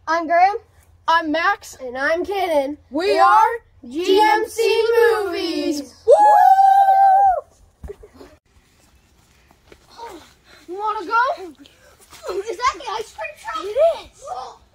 I'm Graham. I'm Max. And I'm Kenan. We are GMC Movies. Woo! You want to go? Is that the ice cream truck? It is.